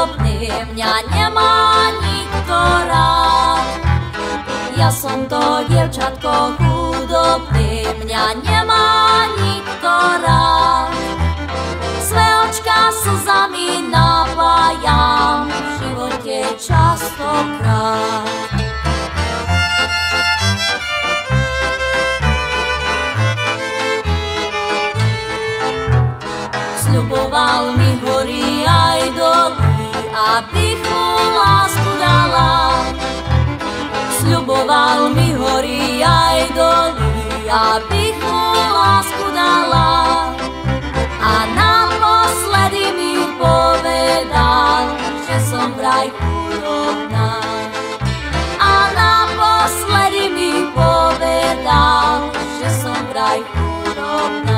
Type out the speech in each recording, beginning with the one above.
chudobný, mňa nemá nikto rád. Ja som to dievčatko chudobný, mňa nemá nikto rád. Své očka slzami napájam, v živote častokrát. Sľuboval mi hory aj doly, abych mu lásku dala. Sľuboval mi hory aj doly, abych mu lásku dala. A naposledy mi povedal, že som vraj chudobná. A naposledy mi povedal, že som vraj chudobná.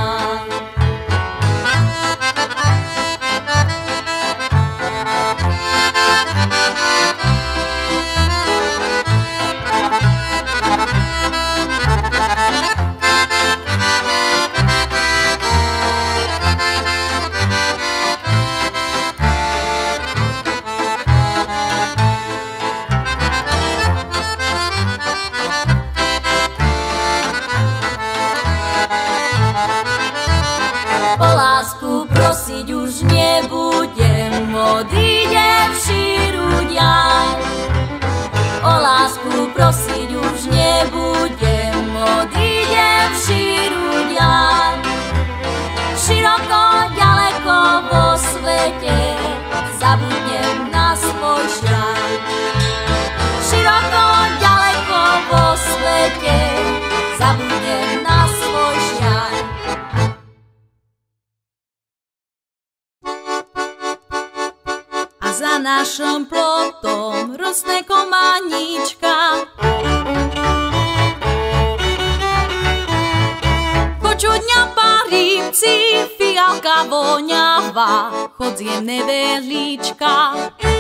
Prosiť už nebudem, odídem v šíru ďal. O lásku prosiť už nebudem, odídem v šíru ďal. Široko, ďaleko vo svete zabudnem na svoj žiaľ. Široko, ďaleko vo svete zabudnem na svoj žiaľ. Za našim plotom rosne komanička. Počudňa parívci, fialka voňava, chodziem nevelička.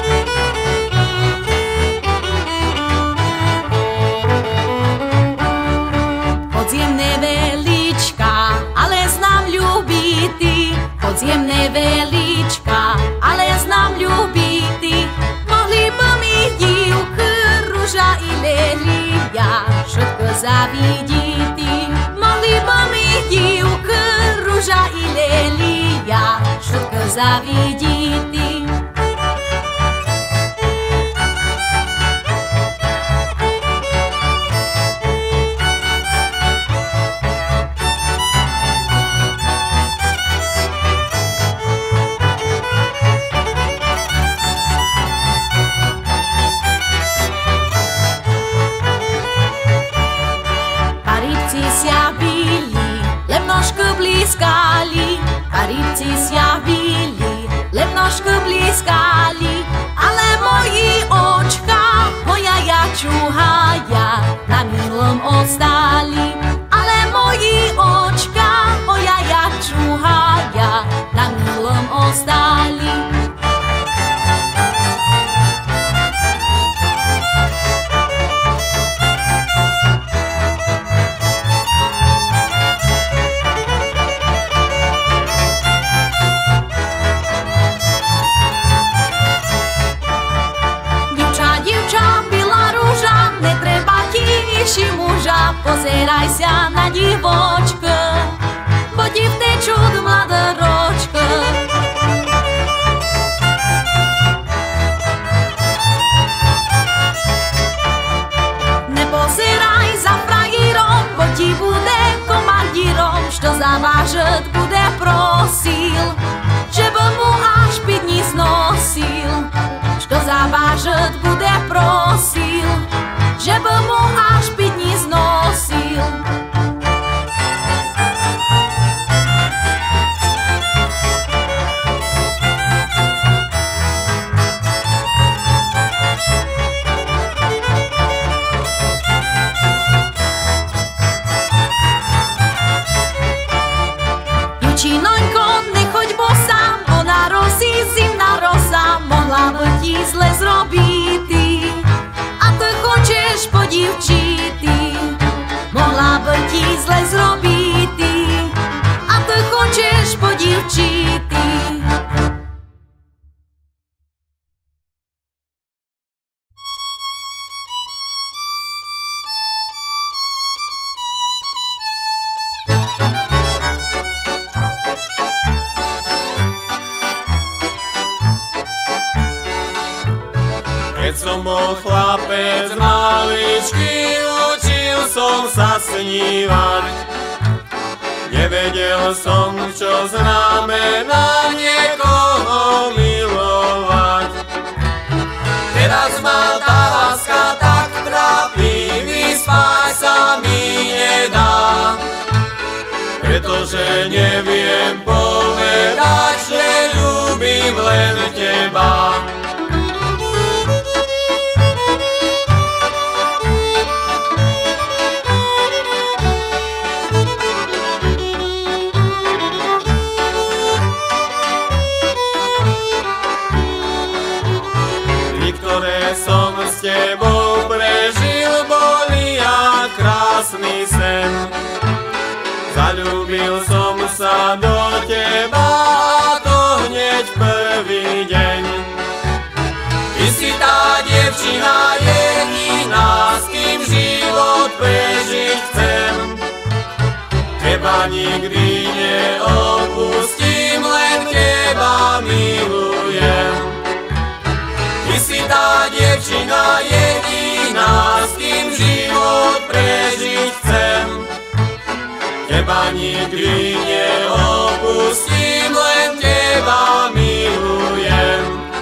Chodziem nevelička, ale znám ľubity. Chodziem nevelička, ale znám ľubity. Mohli by mi dívky, ruža i lelia všetko zavidíti. Mohli by mi dívky, ruža i lelia všetko zavidíti. Parívci zjavili, lemnožku blízkali, ale moji očka, moja jačuhaja, na milom ostali. Ale moji očka, moja jačuhaja, na milom ostali. Muža, pozeraj sa na divočku, bo ti vtečú mladá ročka. Nepozeraj za frajírom, bo ti bude komandírom, što zavážet bude prosil, že by mu až 5 dní znosil. Što zavážet bude prosil, že by mu až 5 dní znosil. Jučinoňko, nechoď bosa, ona rosí, zimná rosa, mohla by ti zle zrobiť. Po divčity, mohla by ti zle zrobiť, a ty chceš po divčity. Keď som bol chlapec maličký, učil som sa snívať. Nevedel som, čo znamená niekoho milovať. Teraz ma tá láska tak trápi, vyspať sa mi nedá. Pretože neviem povedať, že ľúbim len teba. Ktoré som s tebou prežil, boli jak krásny sen. Zaľúbil som sa do teba, a to hneď prvý deň. Ty si tá dievčina jediná, s kým život prežiť chcem. Teba nikdy neopustím, len teba milujem. Ty si tá dievčina jediná, s kým život prežiť chcem. Teba nikdy neopustím, len teba milujem.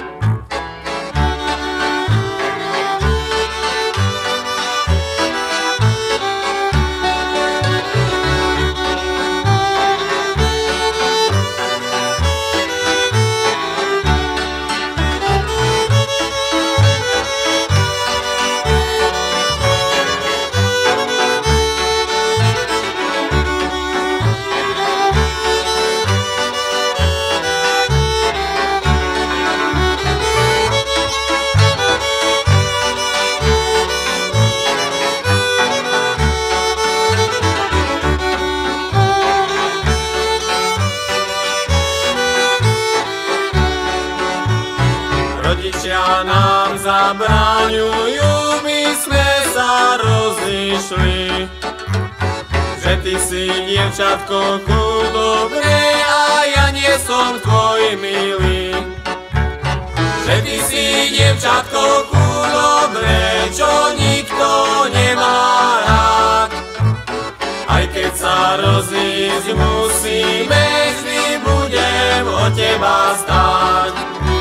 Rodičia nám zabraňujú, my sme sa rozišli. Že ty si dievčatko ku dobre a ja nie som tvoj milý. Že ty si dievčatko ku dobre, čo nikto nemá rád. Aj keď sa rozísť musíme, vždy budem o teba stáť.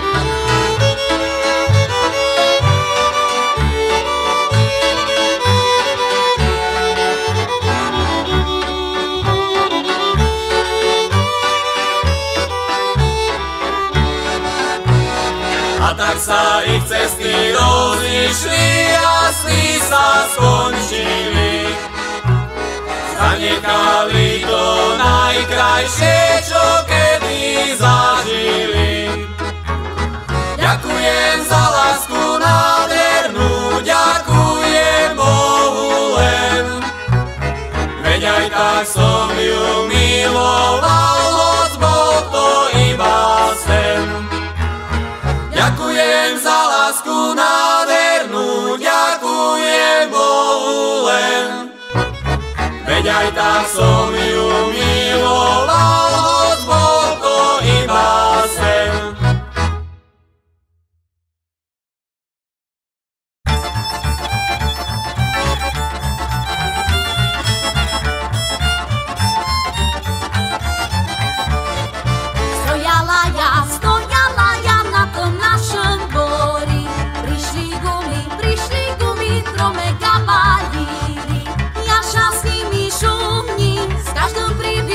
A tak sa ich cesty rozišli a sny sa skončili. Zanechali to najkrajšie, čo kedy zažili. Ďakujem za lásku nádhernú, ďakujem Bohu len. Veď aj tak som ju miloval, hoď bol to iba sen. Ďakujem za lásku nádhernú, ďakujem Bohu len. Veď aj tak som ju miloval, hoď bol to iba sen. Stojala ja na tom našom dvori. Prišli gumy, trome kavalíri. Ja s nimi šumním, s každou príběh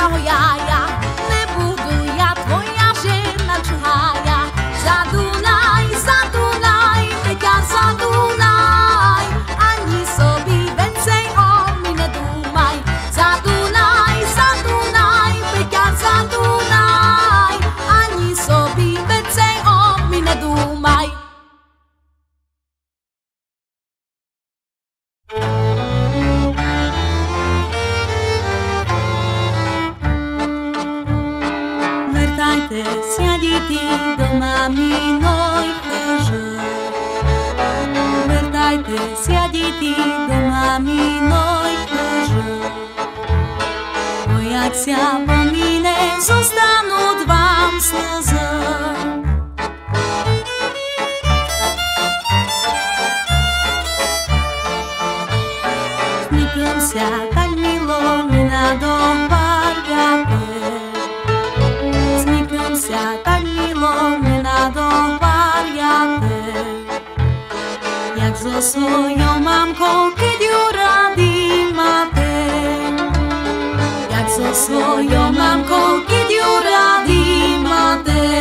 одного яя. Не буду я твоя жена чужая. Задунай, Петя, задунай, ані собі венцей о мі не думай. Задунай, Петя, задунай, ані собі венцей о мі не думай. Вертайтеся, діти, до маміної хижи. Вертайтеся, діти, до маміної хижи. Бо як ся поміне, зостануть вам сльози. Зникнемся так мило, не надо паряти. Так мило, не надо паряти. Як зо свою мамку кидю раді мати. Як зо свою мамку кидю раді мати.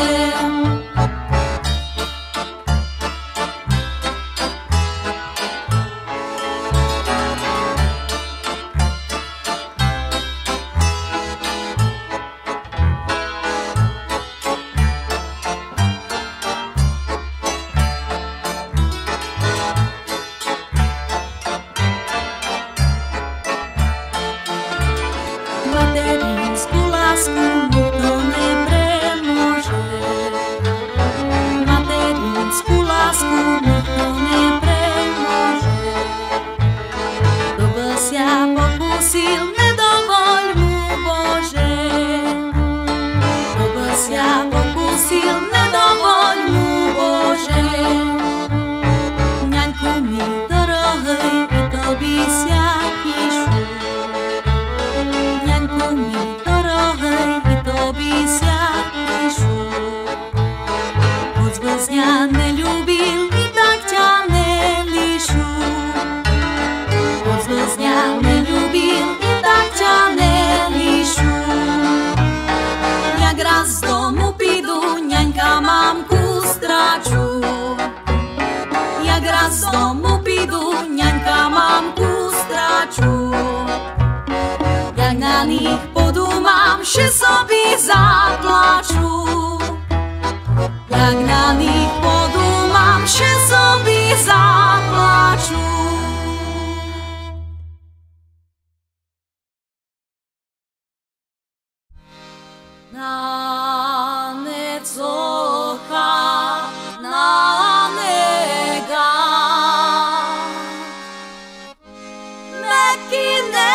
Материнську ласку ніхто не переможе. Материнську ласку ніхто не переможе. Хто би ся покусив, не доволь му, Боже. Хто би ся покусив, не доволь му, Боже. Няньку мій дорогий, і тобі ся пішу. Няньку мій дорогий, і тобі ся пишу. Хоч без я не любив, і так тя не лишу. Хоч без я не любив, і так тя не лишу. Як раз з дому піду, нянька мамку страчу. Як раз з дому піду, нянька мамку страчу. Jak na nich podumám, že sobі заплачу. Jak na nich podumám, že sobі заплачу. Na necocha, na nega, mekine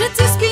všetci s kým